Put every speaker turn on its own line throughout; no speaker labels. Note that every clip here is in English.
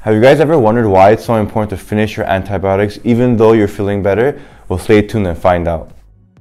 Have you guys ever wondered why it's so important to finish your antibiotics even though you're feeling better? Well, stay tuned and find out.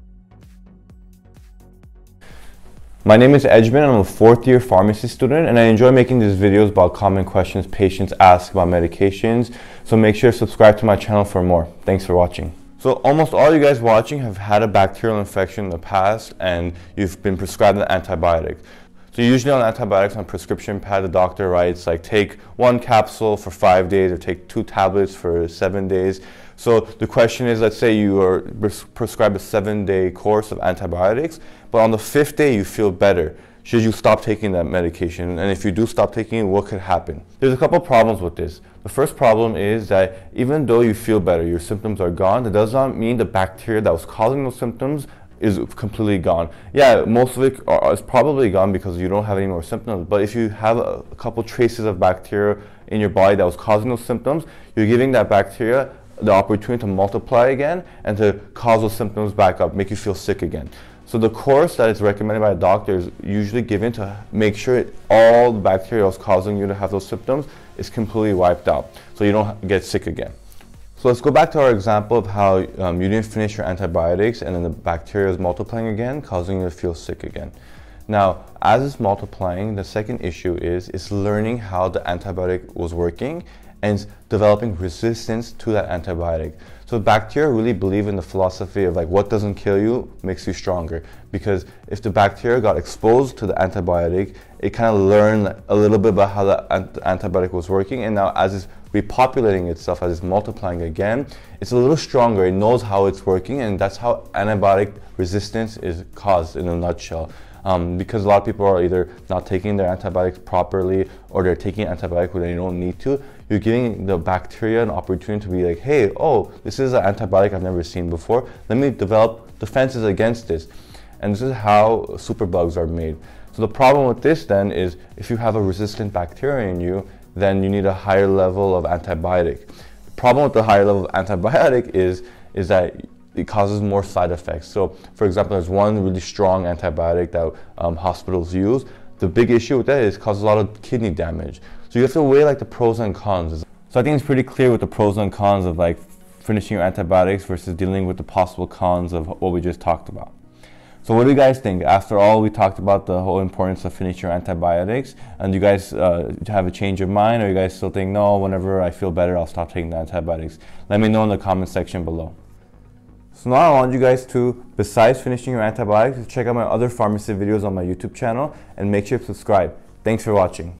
My name is Edgeman. I'm a fourth-year pharmacy student and I enjoy making these videos about common questions patients ask about medications. So make sure to subscribe to my channel for more. Thanks for watching. So almost all you guys watching have had a bacterial infection in the past and you've been prescribed an antibiotic. So usually on antibiotics on prescription pad, the doctor writes like take 1 capsule for 5 days or take 2 tablets for 7 days. So the question is, let's say you are prescribed a 7-day course of antibiotics, but on the 5th day you feel better. Should you stop taking that medication? And if you do stop taking it, what could happen? There's a couple problems with this. The first problem is that even though you feel better, your symptoms are gone, that does not mean the bacteria that was causing those symptoms is completely gone. Yeah, most of it is probably gone because you don't have any more symptoms, but if you have a couple traces of bacteria in your body that was causing those symptoms, you're giving that bacteria the opportunity to multiply again and to cause those symptoms back up, make you feel sick again. So the course that is recommended by a doctor is usually given to make sure all the bacteria that's causing you to have those symptoms is completely wiped out, so you don't get sick again. So let's go back to our example of how you didn't finish your antibiotics and then the bacteria is multiplying again, causing you to feel sick again. Now, as it's multiplying, the second issue is learning how the antibiotic was working and developing resistance to that antibiotic. So bacteria really believe in the philosophy of like what doesn't kill you makes you stronger, because if the bacteria got exposed to the antibiotic, it kind of learned a little bit about how the antibiotic was working, and now as it's repopulating itself, as it's multiplying again, it's a little stronger, it knows how it's working, and that's how antibiotic resistance is caused in a nutshell. Because a lot of people are either not taking their antibiotics properly or they're taking antibiotics when they don't need to, you're giving the bacteria an opportunity to be like, hey, oh, this is an antibiotic I've never seen before. Let me develop defenses against this. And this is how superbugs are made. So the problem with this then is if you have a resistant bacteria in you, then you need a higher level of antibiotic. The problem with the higher level of antibiotic is that it causes more side effects. So for example, there's one really strong antibiotic that hospitals use. The big issue with that is it causes a lot of kidney damage. So you have to weigh like the pros and cons. So I think it's pretty clear with the pros and cons of like finishing your antibiotics versus dealing with the possible cons of what we just talked about. So what do you guys think? After all, we talked about the whole importance of finishing your antibiotics, and you guys have a change of mind, or you guys still think, no, whenever I feel better, I'll stop taking the antibiotics? Let me know in the comment section below. So now I want you guys to, besides finishing your antibiotics, check out my other pharmacy videos on my YouTube channel and make sure to subscribe. Thanks for watching.